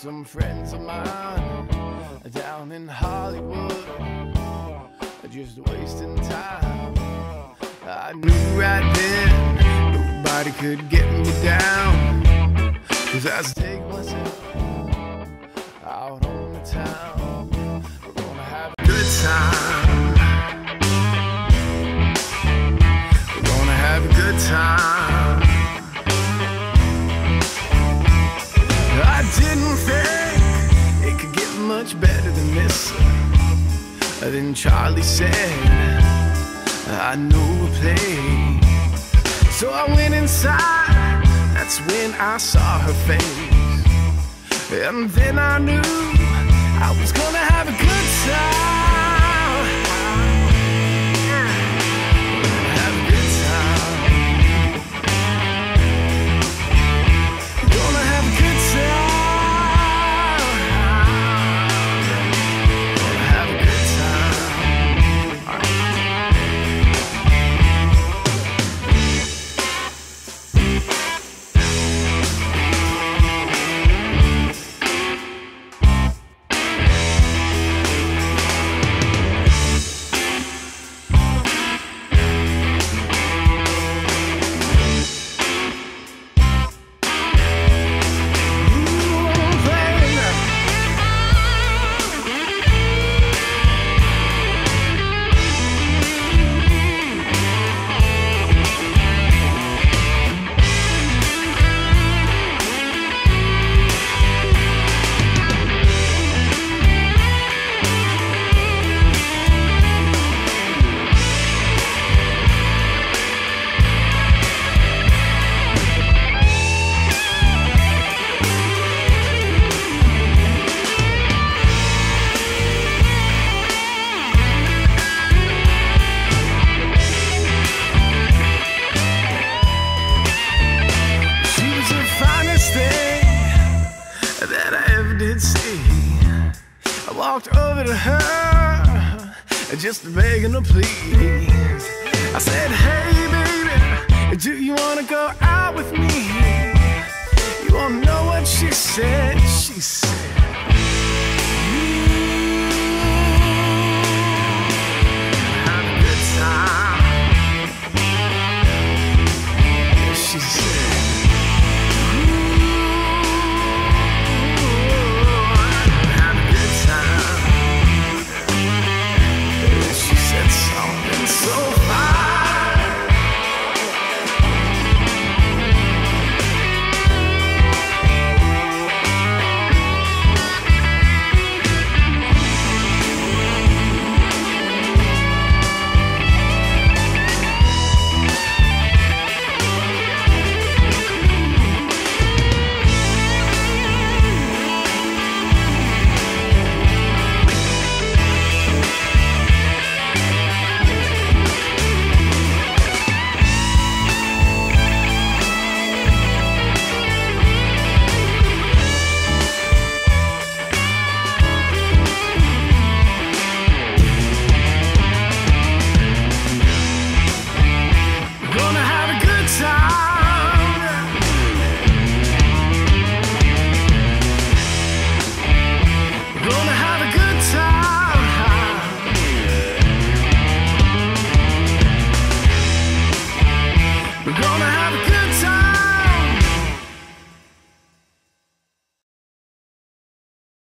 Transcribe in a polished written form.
some friends of mine down in Hollywood, just wasting time. I knew right then nobody could get me down, 'cause I take myself out on the town. We're gonna have a good time. We're gonna have a good time. I didn't think it could get much better than this. Then Charlie said, I know a place. So I went inside, that's when I saw her face. And then I knew I was gonna have a good time. Gonna have a good time. Gonna have a good time. Gonna have a good time. That I ever did see. I walked over to her, just begging her please. I said, hey baby, do you wanna go out with me?